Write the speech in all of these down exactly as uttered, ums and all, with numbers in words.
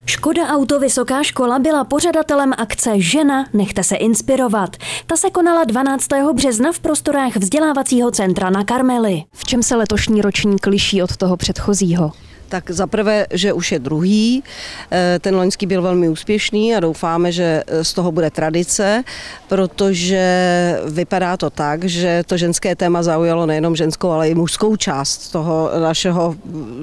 Škoda Auto Vysoká škola byla pořadatelem akce Žena, nechte se inspirovat. Ta se konala dvanáctého března v prostorách vzdělávacího centra na Karmeli. V čem se letošní ročník liší od toho předchozího? Tak zaprvé, že už je druhý, ten loňský byl velmi úspěšný a doufáme, že z toho bude tradice, protože vypadá to tak, že to ženské téma zaujalo nejenom ženskou, ale i mužskou část toho našeho,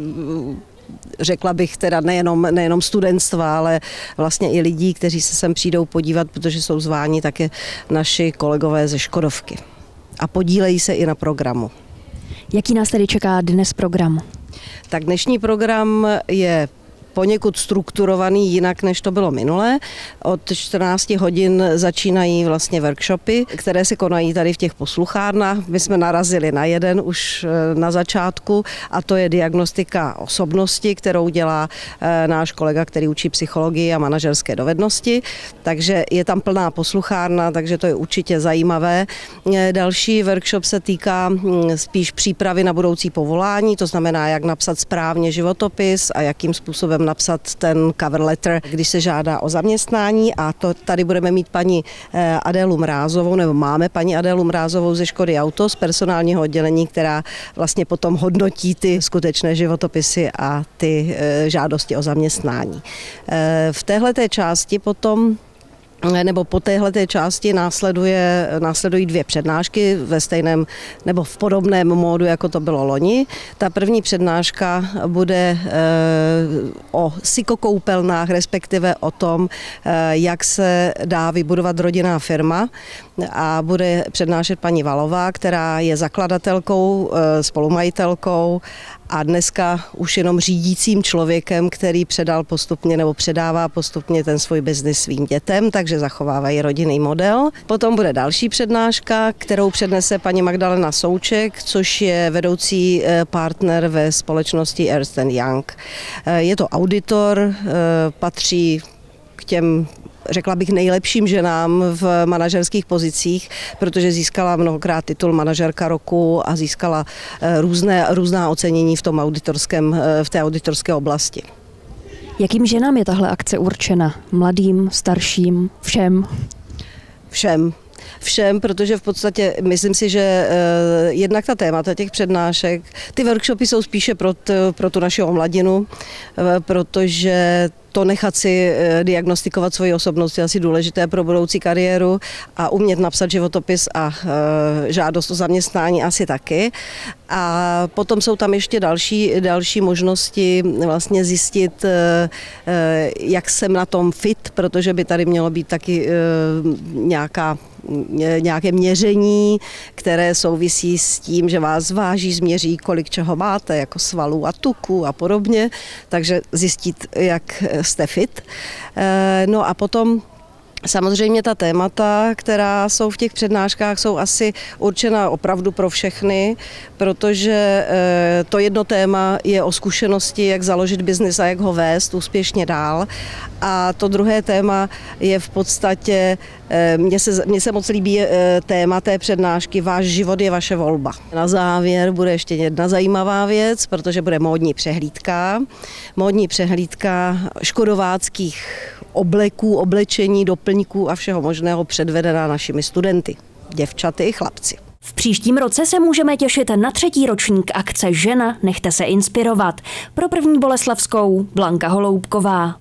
řekla bych teda nejenom, nejenom studentstva, ale vlastně i lidí, kteří se sem přijdou podívat, protože jsou zváni také naši kolegové ze Škodovky. A podílejí se i na programu. Jaký nás tedy čeká dnes program? Tak dnešní program je poněkud strukturovaný jinak, než to bylo minule. Od čtrnácti hodin začínají vlastně workshopy, které se konají tady v těch posluchárnách. My jsme narazili na jeden už na začátku a to je diagnostika osobnosti, kterou dělá náš kolega, který učí psychologii a manažerské dovednosti. Takže je tam plná posluchárna, takže to je určitě zajímavé. Další workshop se týká spíš přípravy na budoucí povolání, to znamená, jak napsat správně životopis a jakým způsobem napsat ten cover letter, když se žádá o zaměstnání, a to tady budeme mít paní Adélu Mrázovou, nebo máme paní Adélu Mrázovou ze Škody Auto z personálního oddělení, která vlastně potom hodnotí ty skutečné životopisy a ty žádosti o zaměstnání. V téhleté části potom nebo po téhleté části následuje, následují dvě přednášky ve stejném nebo v podobném módu, jako to bylo loni. Ta první přednáška bude e, o psychokoupelnách, respektive o tom, e, jak se dá vybudovat rodinná firma, a bude přednášet paní Valová, která je zakladatelkou, e, spolumajitelkou a dneska už jenom řídícím člověkem, který předal postupně nebo předává postupně ten svůj biznis svým dětem, takže zachovávají rodinný model. Potom bude další přednáška, kterou přednese paní Magdalena Souček, což je vedoucí partner ve společnosti Ernst and Young. Je to auditor, patří k těm, řekla bych, nejlepším ženám v manažerských pozicích, protože získala mnohokrát titul manažerka roku a získala různé, různá ocenění v tom auditorském, v té auditorské oblasti. Jakým ženám je tahle akce určena? Mladým, starším, všem? Všem. Všem, protože v podstatě myslím si, že eh, jednak ta témata těch přednášek, ty workshopy jsou spíše pro, t, pro tu naši omladinu, eh, protože to nechat si diagnostikovat svoji osobnost je asi důležité pro budoucí kariéru a umět napsat životopis a e, žádost o zaměstnání asi taky. A potom jsou tam ještě další, další možnosti vlastně zjistit, e, jak jsem na tom fit, protože by tady mělo být taky e, nějaká nějaké měření, které souvisí s tím, že vás váží, změří, kolik čeho máte, jako svalů a tuku a podobně, takže zjistit, jak jste fit. No a potom samozřejmě ta témata, která jsou v těch přednáškách, jsou asi určena opravdu pro všechny, protože to jedno téma je o zkušenosti, jak založit biznis a jak ho vést úspěšně dál. A to druhé téma je v podstatě, mně se, mně se moc líbí téma té přednášky, váš život je vaše volba. Na závěr bude ještě jedna zajímavá věc, protože bude módní přehlídka. Módní přehlídka škodováckých obleků, oblečení, doplňků a všeho možného předvedená našimi studenty, děvčaty i chlapci. V příštím roce se můžeme těšit na třetí ročník akce Žena, nechte se inspirovat. Pro první Boleslavskou Blanka Holoubková.